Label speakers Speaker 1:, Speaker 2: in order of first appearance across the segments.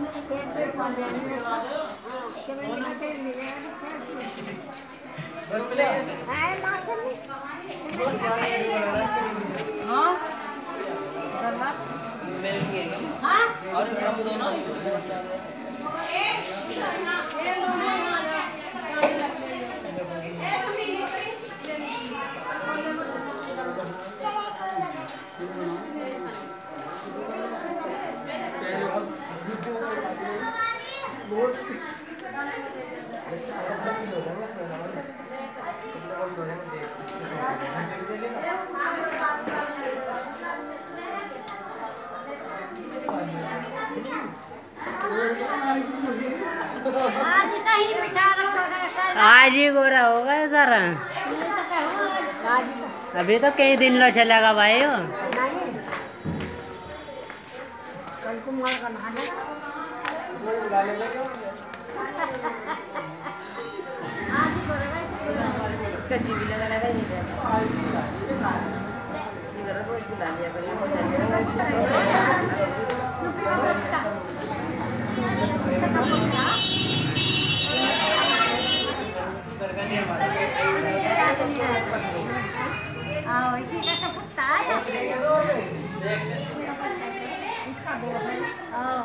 Speaker 1: आज ही गोरा होगा सारा। अभी तो कई दिन लो चलेगा भाई हो।
Speaker 2: इसका जीवी लगा लगा नहीं था। ये घर रोज बुला लिया करिए।
Speaker 3: आओ इसी का सब कुत्ता है इसका दो है आओ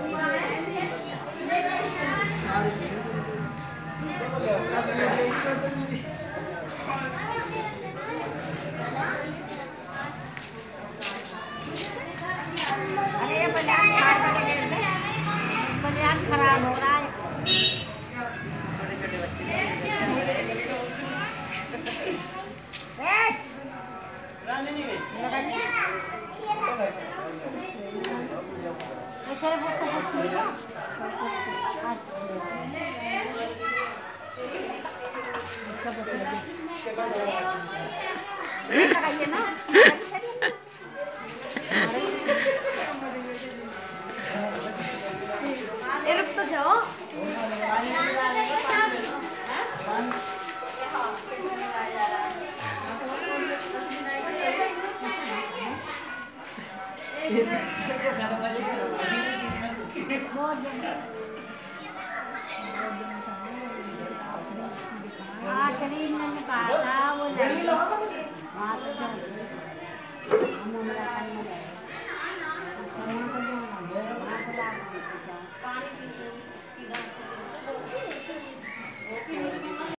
Speaker 3: अरे बलियान खराब हो रहा है छोटे-छोटे बच्चे रुक तो जाओ शरीर में